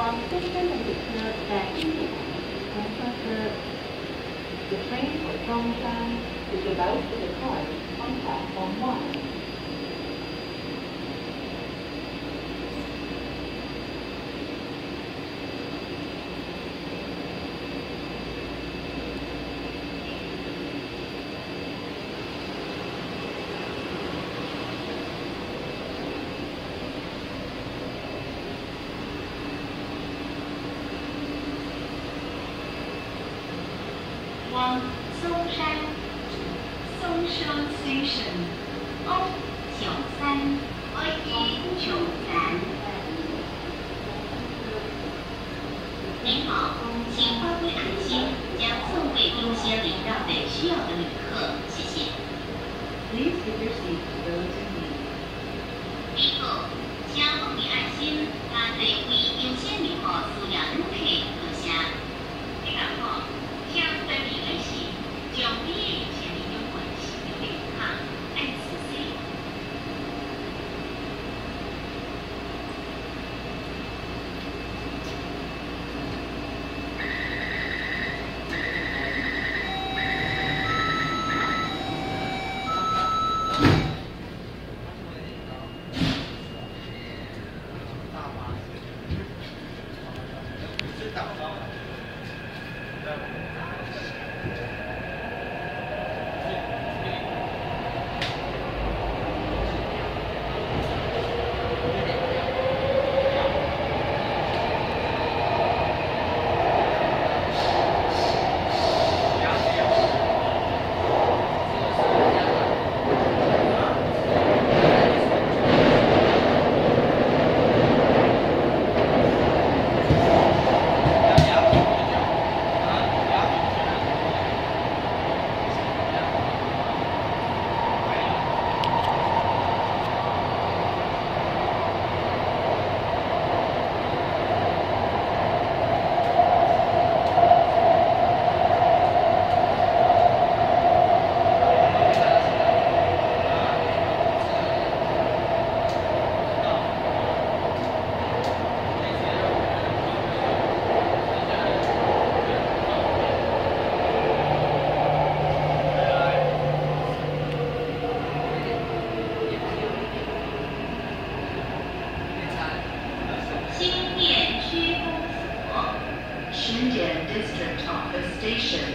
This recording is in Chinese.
往深圳的列车在1点乘车。The train for Zhongshan is about to depart on platform 1. 往松山 Station off 93九站。您好，请发挥爱心，将座位优先礼让给需要的旅客，谢谢。 Please give your seat to those in need. 以后，请发挥爱心，把座位优先礼让需要旅客，多谢。你好，请分别来是将你的前面有关系的旅客，爱自己。Shenzhen District Office Station.